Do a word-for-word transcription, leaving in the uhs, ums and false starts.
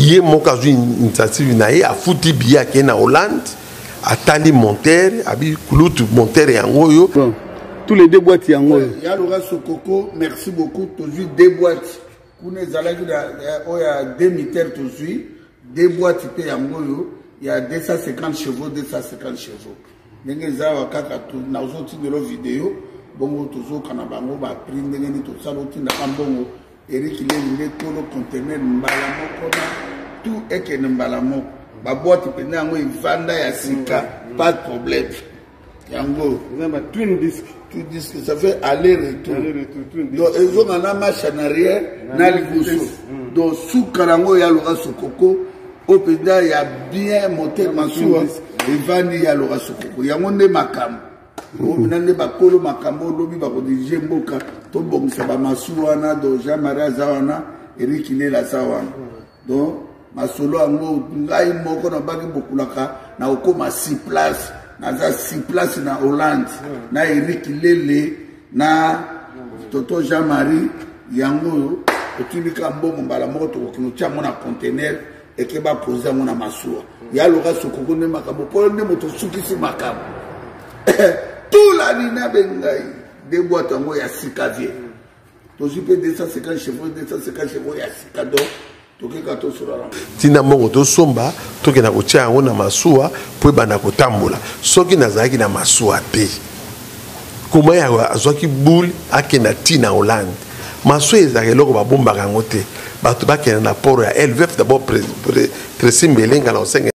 billet moko azwi initiative na ye afuti billet akei na Hollande atali montere abi kulutu montere yango yo bon. Tous les deux boîtes yango il y a Laurent Sokoko merci beaucoup toujours deux boîtes kuna ezalaki il y a demi-terre toujours deux boîtes pe yango yo il y a deux cent cinquante chevaux deux cent cinquante chevaux ndenge zawa kaka tu na uzoti de lo vidéo bongo toujours kana bango ba prix ndenge ni to sala otinda kambongo Eric Lelinde tolo conteneur mbala moko na tout eke mbala moko ba boîte pe nango ivanda ya sika pas de problème yango ba twin disc twin disc ça fait aller retour donc ils ont un marche en arrière na liboso donc sous karango ya Laurent Sokoko au pédal il y a bien monté Mansour et vandi ya Laurent Sokoko yango nde makambo nande bakolo makambo lobi bakodije mboka to bongisa ba Mansour wana do Jean-Marie Azawana Eric Lela Zawana donc masolo yango ngai moko na baki bokulaka na okoma six place na za six place na Hollande na Eric Lele na Toto Jean-Marie yango otunika mbongo mbala moko to kokinucha mona conteneur et va poser mon amassoua. Il y a le reste au Congo de Macabo. Pour le monde, tout ce Macabo. Tout la Nina Bengaï, des boîtes en moyen six caviers. Donc, je peux deux cent cinquante chevaux, deux cent cinquante chevaux, il y a six cadeaux. Tina mongo to somba to ke na kotia yango na masuwa po bana kotambola soki nazalaki na masuwa te koma ya azwaki boule akena tina Hollande masuwa ezalaki eloko babombaka yango te bato bakena na poro ya L V F d'abord presimbele ngala